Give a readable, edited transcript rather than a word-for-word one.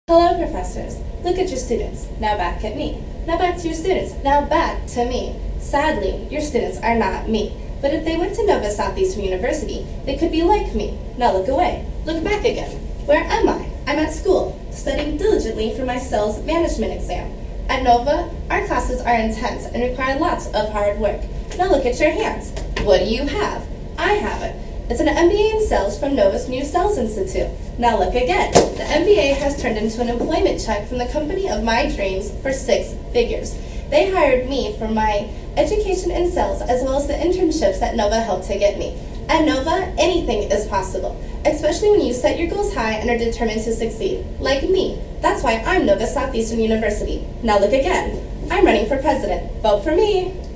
Hello, professors. Look at your students. Now back at me. Now back to your students. Now back to me. Sadly, your students are not me. But if they went to Nova Southeastern University, they could be like me. Now look away. Look back again. Where am I? I'm at school, studying diligently for my sales management exam. At Nova, our classes are intense and require lots of hard work. Now look at your hands. What do you have? I have it. It's an MBA in sales from Nova's new Sales Institute. Now look again. The MBA has turned into an employment check from the company of my dreams for 6 figures. They hired me for my education in sales as well as the internships that Nova helped to get me. At Nova, anything is possible, especially when you set your goals high and are determined to succeed. Like me. That's why I'm Nova Southeastern University. Now look again. I'm running for president. Vote for me.